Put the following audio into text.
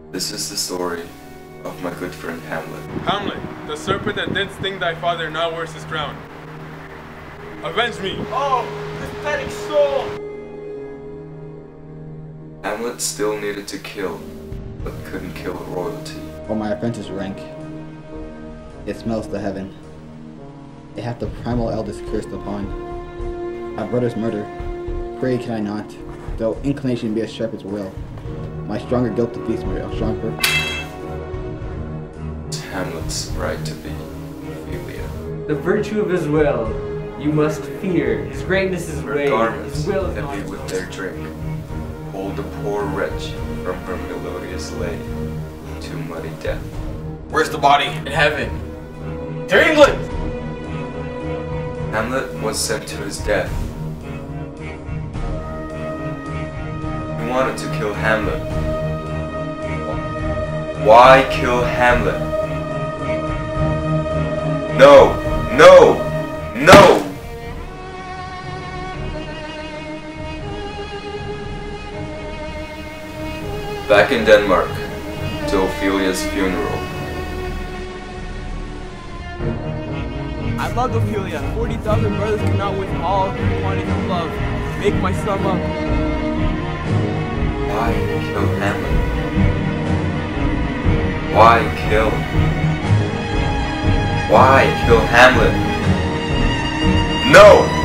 This is the story of my good friend Hamlet. Hamlet, the serpent that did sting thy father now wears his crown. Avenge me! Oh, pathetic soul! Hamlet still needed to kill, but couldn't kill royalty. For my offense's rank, it smells to heaven. It hath the primal eldest cursed upon. My brother's murder, pray can I not, though inclination be as sharp as will. My stronger guilt defeats my stronger. It's Hamlet's right to be Ophelia. The virtue of his will, you must fear. His greatness is Her vain. garments, His will is heavy not. with their drink, hold the poor wretch from her melodious lay to muddy death. Where's the body? In heaven. To England! Hamlet was sent to his death. He wanted to kill Hamlet. Why kill Hamlet? No! No! No! Back in Denmark, to Ophelia's funeral. I loved Ophelia. 40,000 brothers cannot with all quantities of love. Make my sum up. Why kill Hamlet? Why kill? Why kill Hamlet? No!